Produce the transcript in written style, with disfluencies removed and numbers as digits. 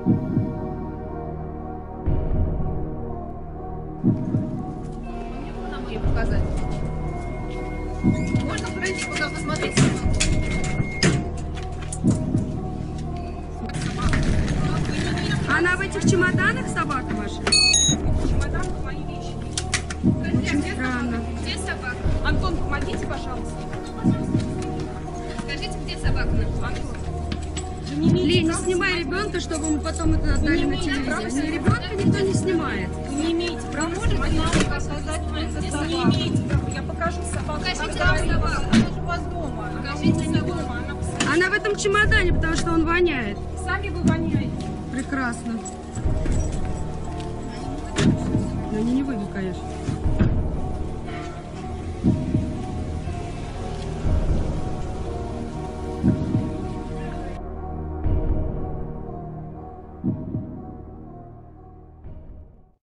Нам ее показать. Можно пройти, куда посмотреть? Она в этих чемоданах, собака ваша? В чемоданах мои вещи. Очень странно. Где собака? Антон, помогите, пожалуйста. Скажите, где собака? Антон. Вы не имеете Лень, не права снимай снимать. ребенка, чтобы мы потом это отдали на телевизор. Ребенка никто не снимает. Вы не имеете права Можете снимать. нам показать, что это Вы не собака? имеете права. Я покажу собаку. Покажите Когда нам собаку. Она же у вас дома. Покажите Она собаку. дома. Она в Она в этом чемодане, потому что он воняет. Сами вы воняете. Прекрасно. Но они не выйдут, конечно.